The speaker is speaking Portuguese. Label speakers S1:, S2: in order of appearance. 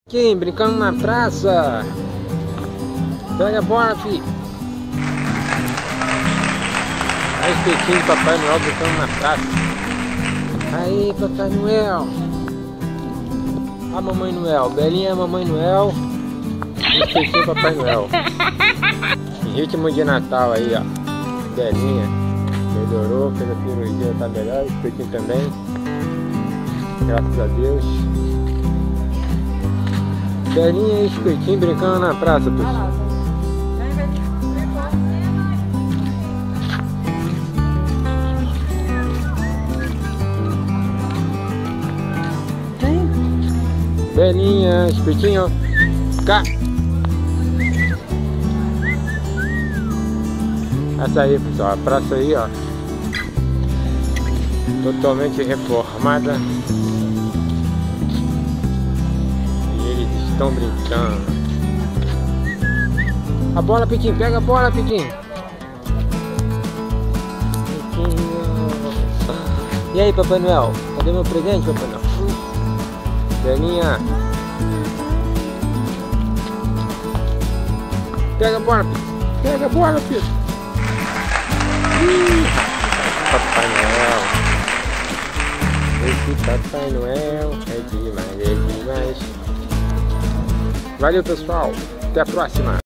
S1: Aqui, brincando na praça. Pega a bola, filho. Aí os peitinhos de Papai Noel brincando na praça. Aí, Papai Noel. A Mamãe Noel. Belinha é a Mamãe Noel. E os peitinhos de Papai Noel. Em ritmo de Natal aí, ó. Belinha melhorou, fez a cirurgia, tá melhor. Os peitinhos também. Graças a Deus. Belinha e espetinho brincando na praça, pessoal. Belinha, espetinho, cá. Essa aí, pessoal, a praça aí, ó, totalmente reformada. Estão brincando. A bola, Piquinho, pega a bola, Piquinho. E aí, Papai Noel? Cadê meu presente, Papai Noel? Belinha. Pega a bola, Piquinho. Pega a bola, Piquinho. Papai Noel. Esse Papai Noel é demais, é demais. Valeu, pessoal, até a próxima.